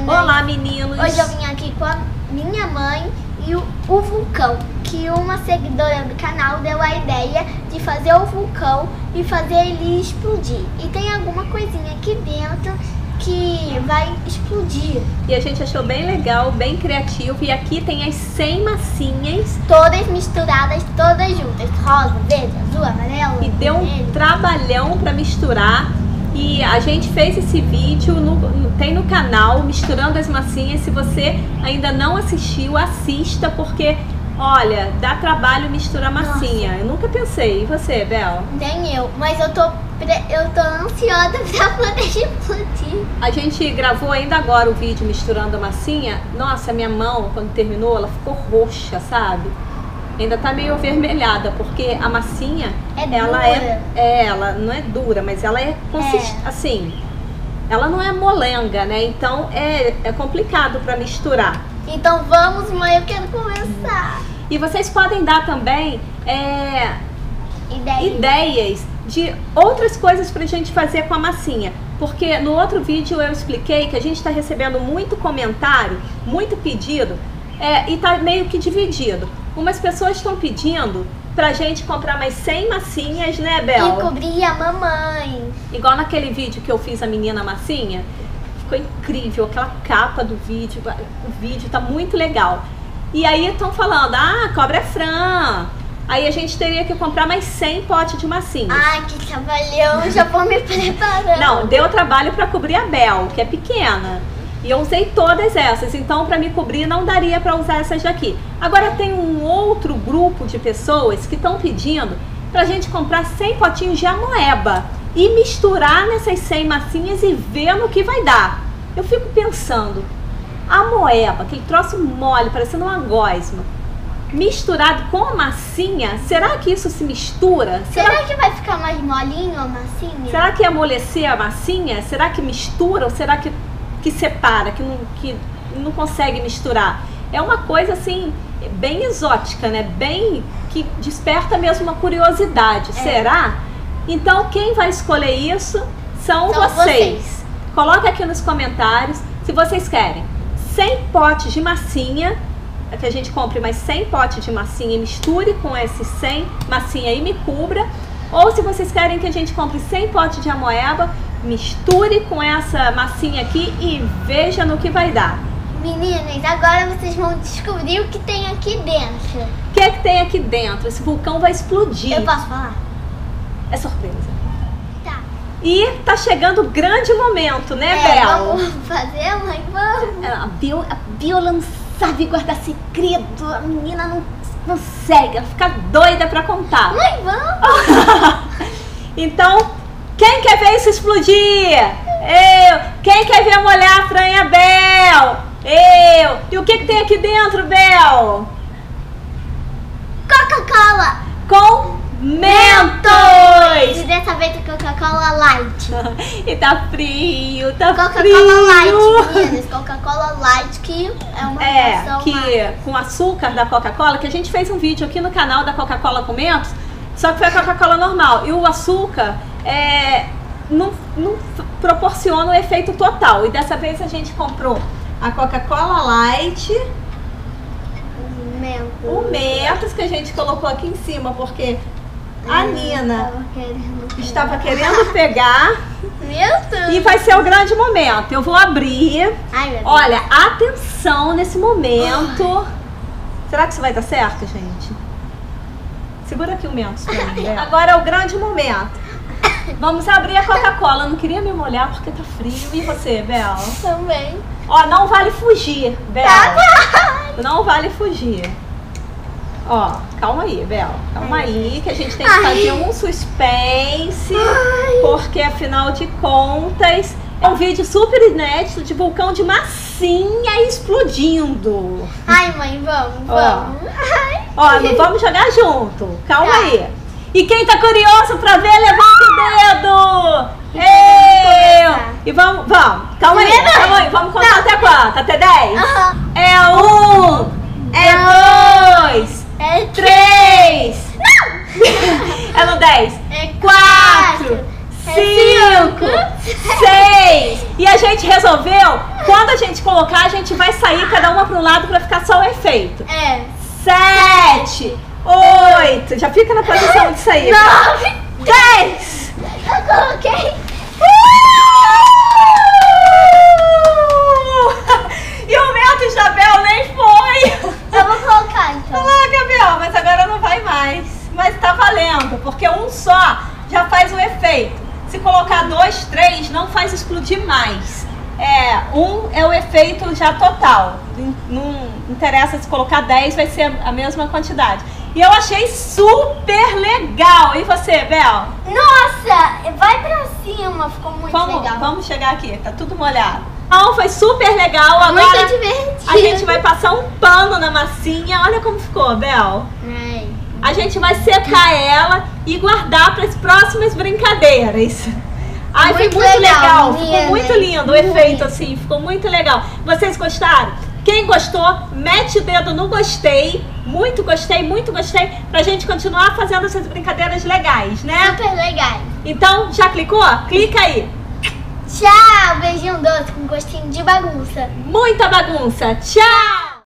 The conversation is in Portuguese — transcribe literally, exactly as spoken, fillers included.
meninas. Olá, meninos. Hoje eu vim aqui com a minha mãe e o, o vulcão, que uma seguidora do canal deu a ideia de fazer o vulcão e fazer ele explodir. E tem alguma coisinha aqui dentro que vai explodir. E a gente achou bem legal, bem criativo. E aqui tem as cem massinhas. Todas misturadas, todas juntas. Rosa, verde, azul, amarelo. E deu um vermelho. trabalhão para misturar. E a gente fez esse vídeo, no, no, tem no canal, Misturando as Massinhas. Se você ainda não assistiu, assista, porque, olha, dá trabalho misturar massinha. Nossa. Eu nunca pensei. E você, Bel? Nem eu, mas eu tô, eu tô ansiosa pra poder explodir. A gente gravou ainda agora o vídeo misturando a massinha. Nossa, minha mão, quando terminou, ela ficou roxa, sabe? Ainda tá meio avermelhada, porque a massinha, É ela dura. é, é, ela não é dura, mas ela é consistente, É. assim, ela não é molenga, né? Então é, é complicado para misturar. Então vamos, mãe, eu quero começar. E vocês podem dar também é, Ideia. ideias de outras coisas pra gente fazer com a massinha. Porque no outro vídeo eu expliquei que a gente está recebendo muito comentário, muito pedido, é, e tá meio que dividido. Umas pessoas estão pedindo pra gente comprar mais cem massinhas, né, Bel? E cobrir a mamãe. Igual naquele vídeo que eu fiz a menina massinha. Ficou incrível, aquela capa do vídeo, o vídeo tá muito legal. E aí estão falando, ah, cobra é Fran. Aí a gente teria que comprar mais cem potes de massinha. Ai, que trabalhão, já vou me preparando. Não, deu trabalho para cobrir a Bel, que é pequena. E eu usei todas essas, então para me cobrir não daria para usar essas daqui. Agora tem um outro grupo de pessoas que estão pedindo pra gente comprar cem potinhos de amoeba e misturar nessas cem massinhas e ver no que vai dar. Eu fico pensando, a amoeba, aquele troço mole, parecendo uma gosma, misturado com a massinha, será que isso se mistura? Será, será que vai ficar mais molinho a massinha? Será que ia amolecer a massinha? Será que mistura ou será que, que separa, que não, que não consegue misturar? É uma coisa assim, bem exótica, né? Bem que desperta mesmo uma curiosidade. É. Será? Então quem vai escolher isso são, são vocês. vocês. Coloca aqui nos comentários se vocês querem cem potes de massinha, que a gente compre mais cem potes de massinha e misture com esses cem massinha e me cubra, ou se vocês querem que a gente compre cem potes de amoeba, misture com essa massinha aqui e veja no que vai dar. Meninas, agora vocês vão descobrir o que tem aqui dentro. O que é que tem aqui dentro? Esse vulcão vai explodir. Eu posso falar? É surpresa. Tá. E tá chegando o grande momento, né, é, Bel? Vamos fazer, mãe? Vamos. A Bio, a Bio não sabe guardar segredo. A menina não consegue. Ela fica doida pra contar. Mãe, vamos. Então, quem quer ver isso explodir? Eu. Quem quer ver molhar a Fran e a Bel? Eu. E o que que tem aqui dentro, Bel? Coca-Cola. Com mentos. E dessa vez é Coca-Cola Light. E tá frio, tá Coca-Cola frio. Light, meninas. Coca-Cola Light, que é uma É, reação que mais... com açúcar da Coca-Cola, que a gente fez um vídeo aqui no canal da Coca-Cola com mentos, só que foi a Coca-Cola normal. E o açúcar é, não, não proporciona o efeito total. E dessa vez a gente comprou a Coca-Cola Light, Mentos. o mentos que a gente colocou aqui em cima, porque a Eu Nina tava querendo pegar. estava querendo pegar. Meu Deus. E vai ser o grande momento. Eu vou abrir. Ai, meu Deus. Olha, atenção nesse momento. Será que isso vai dar certo, gente? Segura aqui o mentos pra mim, Bel. Agora é o grande momento. Vamos abrir a Coca-Cola. Eu não queria me molhar porque tá frio. E você, Bel? Também. Ó, não vale fugir, Bel. Tá. Não vale fugir. Ó, calma aí, Bel. Calma Ai, aí, que a gente tem que Ai. fazer um suspense. Ai. Porque, afinal de contas, é um vídeo super inédito de vulcão de massinha explodindo. Ai, mãe, vamos, Ó. vamos. Ai. Ó, não vamos jogar junto. Calma Tá. aí. E quem tá curioso pra ver, levanta o dedo. Então, Eu. vamos E vamos, vamos. Calma aí, Primeiro. calma aí. Vamos contar Tá. até quanto? Até dez? Aham. É um, é dois, É três. Não! É no dez. É Quatro, é cinco, seis. E a gente resolveu, quando a gente colocar, a gente vai sair cada uma para um lado para ficar só o efeito. É. Sete, oito. Já fica na posição de sair. Nove, dez. Eu coloquei. E o meu do Isabel nem foi. Eu vou colocar então. Ah, Gabriel, mas agora não vai mais. Mas tá valendo, porque um só já faz o efeito. Se colocar dois, três, não faz explodir mais. É, um é o efeito já total. Não interessa se colocar dez, vai ser a mesma quantidade. E eu achei super legal. E você, Bel? Nossa, vai pra cima, ficou muito Vamos, legal. vamos chegar aqui, tá tudo molhado. Então, foi super legal. Agora Muito divertido. a gente vai passar um pano na massinha. Olha como ficou, Bel. Ai. A gente vai secar ela e guardar para as próximas brincadeiras. Ai, Muito foi muito legal, legal, ficou menina. muito lindo o efeito assim, ficou muito legal. Vocês gostaram? Quem gostou, mete o dedo no gostei, muito gostei, muito gostei, pra gente continuar fazendo essas brincadeiras legais, né? Super legal. Então, já clicou? Clica aí. Tchau, beijinho doce com gostinho de bagunça. Muita bagunça, tchau!